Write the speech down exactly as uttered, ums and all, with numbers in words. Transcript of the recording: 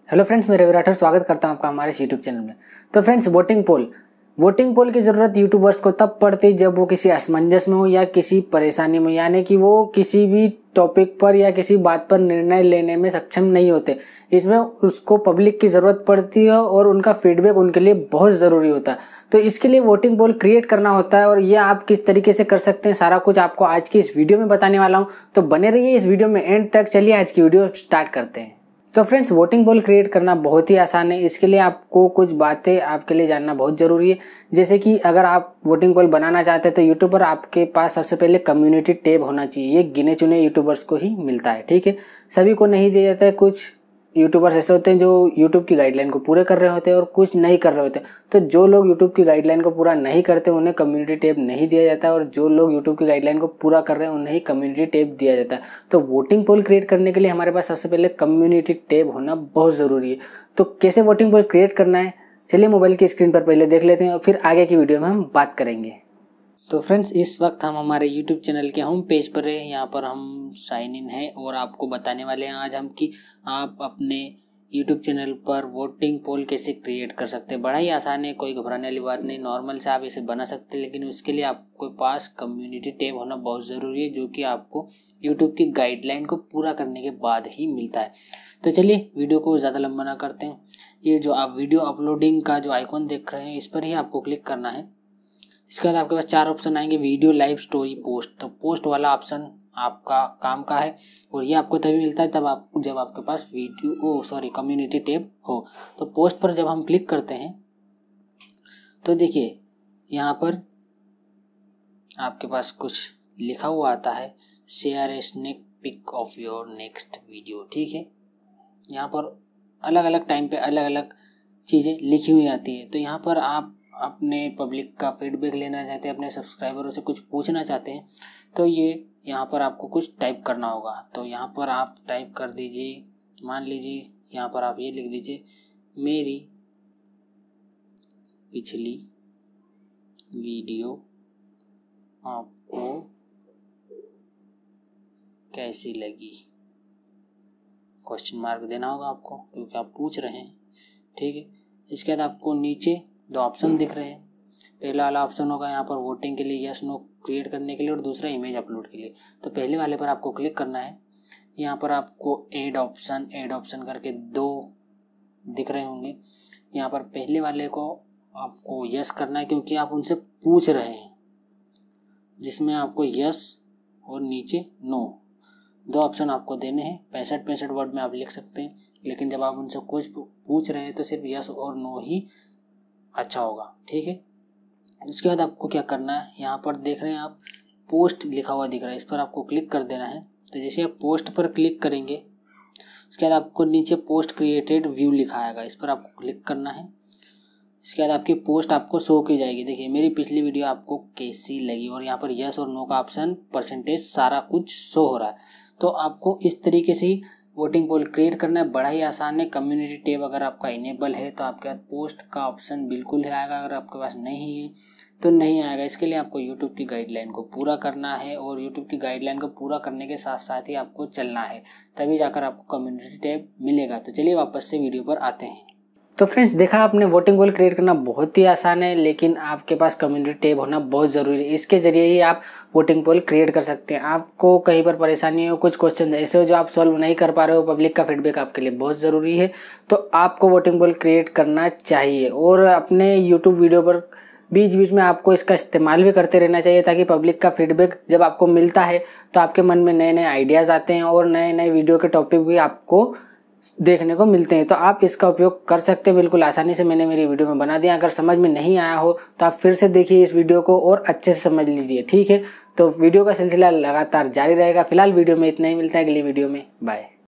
Hello friends, मैं रवि राठौर स्वागत करता हूं आपका हमारे इस यूट्यूब चैनल में। तो friends, voting poll voting poll की ज़रूरत यूट्यूबर्स को तब पड़ती जब वो किसी असमंजस में हो या किसी परेशानी में, यानी कि वो किसी भी टॉपिक पर या किसी बात पर निर्णय लेने में सक्षम नहीं होते। इसमें उसको पब्लिक की ज़रूरत पड़ती है और उनका फीडबैक उनके लिए बहुत ज़रूरी होता है। तो इसके लिए वोटिंग पोल क्रिएट करना होता है और ये आप किस तरीके से कर सकते हैं, सारा कुछ आपको आज की इस वीडियो में बताने वाला हूँ। तो बने रहिए इस वीडियो में एंड तक। चलिए आज की वीडियो स्टार्ट करते हैं। तो फ्रेंड्स, वोटिंग पोल क्रिएट करना बहुत ही आसान है। इसके लिए आपको कुछ बातें आपके लिए जानना बहुत ज़रूरी है। जैसे कि अगर आप वोटिंग पोल बनाना चाहते हैं तो यूट्यूब पर आपके पास सबसे पहले कम्युनिटी टैब होना चाहिए। ये गिने चुने यूट्यूबर्स को ही मिलता है, ठीक है। सभी को नहीं दिया जाता है। कुछ यूट्यूबर्स ऐसे होते हैं जो यूट्यूब की गाइडलाइन को पूरे कर रहे होते हैं और कुछ नहीं कर रहे होते। तो जो लोग यूट्यूब की गाइडलाइन को पूरा नहीं करते उन्हें कम्युनिटी टैब नहीं दिया जाता, और जो लोग यूट्यूब की गाइडलाइन को पूरा कर रहे हैं उन्हें ही कम्युनिटी टैब दिया जाता है। तो वोटिंग पोल क्रिएट करने के लिए हमारे पास सबसे पहले कम्युनिटी टैब होना बहुत ज़रूरी है। तो कैसे वोटिंग पोल क्रिएट करना है, चलिए मोबाइल की स्क्रीन पर पहले देख लेते हैं और फिर आगे की वीडियो में हम बात करेंगे। तो फ्रेंड्स, इस वक्त हम हमारे यूट्यूब चैनल के होम पेज पर हैं। यहाँ पर हम साइन इन हैं और आपको बताने वाले हैं आज हम कि आप अपने यूट्यूब चैनल पर वोटिंग पोल कैसे क्रिएट कर सकते हैं। बड़ा ही आसान है, कोई घबराने वाली बात नहीं। नॉर्मल से आप इसे बना सकते हैं, लेकिन उसके लिए आपके पास कम्युनिटी टैब होना बहुत ज़रूरी है, जो कि आपको यूट्यूब की गाइडलाइन को पूरा करने के बाद ही मिलता है। तो चलिए वीडियो को ज़्यादा लंबा ना करते हैं। ये जो आप वीडियो अपलोडिंग का जो आइकॉन देख रहे हैं, इस पर ही आपको क्लिक करना है। इसके बाद आपके पास चार ऑप्शन आएंगे, वीडियो, लाइव, स्टोरी, पोस्ट। तो पोस्ट वाला ऑप्शन आपका काम का है और ये आपको तभी मिलता है तब आप जब आपके पास video oh sorry community tab हो। तो पोस्ट पर जब हम क्लिक करते हैं तो देखिए यहाँ पर आपके पास कुछ लिखा हुआ आता है, share a sneak peek of your next video, ठीक है। यहाँ पर अलग अलग टाइम पे अलग अलग चीज़ें लिखी हुई आती है। तो यहाँ पर आप अपने पब्लिक का फीडबैक लेना चाहते हैं, अपने सब्सक्राइबरों से कुछ पूछना चाहते हैं, तो ये यहाँ पर आपको कुछ टाइप करना होगा। तो यहाँ पर आप टाइप कर दीजिए, मान लीजिए यहाँ पर आप ये लिख दीजिए, मेरी पिछली वीडियो आपको कैसी लगी, क्वेश्चन मार्क देना होगा आपको क्योंकि आप पूछ रहे हैं, ठीक है। इसके बाद आपको नीचे दो ऑप्शन दिख रहे हैं। पहला वाला ऑप्शन होगा यहाँ पर वोटिंग के लिए, यस नो क्रिएट करने के लिए, और दूसरा इमेज अपलोड के लिए। तो पहले वाले पर आपको क्लिक करना है। यहाँ पर आपको ऐड ऑप्शन ऐड ऑप्शन करके दो दिख रहे होंगे। यहाँ पर पहले वाले को आपको यस करना है क्योंकि आप उनसे पूछ रहे हैं, जिसमें आपको यस और नीचे नो दो ऑप्शन आपको देने हैं। पैंसठ पैंसठ वर्ड में आप लिख सकते हैं, लेकिन जब आप उनसे कुछ पूछ रहे हैं तो सिर्फ यस और नो ही अच्छा होगा, ठीक है। उसके बाद आपको क्या करना है, यहाँ पर देख रहे हैं आप पोस्ट लिखा हुआ दिख रहा है, इस पर आपको क्लिक कर देना है। तो जैसे आप पोस्ट पर क्लिक करेंगे उसके बाद आपको नीचे पोस्ट क्रिएटेड व्यू लिखा आएगा, इस पर आपको क्लिक करना है। इसके बाद आपकी पोस्ट आपको शो की जाएगी। देखिए मेरी पिछली वीडियो आपको कैसी लगी, और यहाँ पर यस और नो का ऑप्शन, परसेंटेज, सारा कुछ शो हो रहा है। तो आपको इस तरीके से ही वोटिंग पोल क्रिएट करना है, बड़ा ही आसान है। कम्युनिटी टैब अगर आपका इनेबल है तो आपके पास पोस्ट का ऑप्शन बिल्कुल है आएगा, अगर आपके पास नहीं है तो नहीं आएगा। इसके लिए आपको यूट्यूब की गाइडलाइन को पूरा करना है, और यूट्यूब की गाइडलाइन को पूरा करने के साथ साथ ही आपको चलना है, तभी जाकर आपको कम्युनिटी टैब मिलेगा। तो चलिए वापस से वीडियो पर आते हैं। तो फ्रेंड्स, देखा आपने, वोटिंग पोल क्रिएट करना बहुत ही आसान है, लेकिन आपके पास कम्युनिटी टैब होना बहुत ज़रूरी है। इसके जरिए ही आप वोटिंग पोल क्रिएट कर सकते हैं। आपको कहीं पर परेशानी हो, कुछ क्वेश्चन ऐसे हो जो आप सॉल्व नहीं कर पा रहे हो, पब्लिक का फीडबैक आपके लिए बहुत ज़रूरी है, तो आपको वोटिंग पोल क्रिएट करना चाहिए। और अपने यूट्यूब वीडियो पर बीच बीच में आपको इसका इस्तेमाल भी करते रहना चाहिए, ताकि पब्लिक का फीडबैक जब आपको मिलता है तो आपके मन में नए नए आइडियाज़ आते हैं और नए नए वीडियो के टॉपिक भी आपको देखने को मिलते हैं। तो आप इसका उपयोग कर सकते हैं बिल्कुल आसानी से। मैंने मेरी वीडियो में बना दिया। अगर समझ में नहीं आया हो तो आप फिर से देखिए इस वीडियो को और अच्छे से समझ लीजिए, ठीक है। तो वीडियो का सिलसिला लगातार जारी रहेगा। फिलहाल वीडियो में इतना ही, मिलता है अगली वीडियो में, बाय।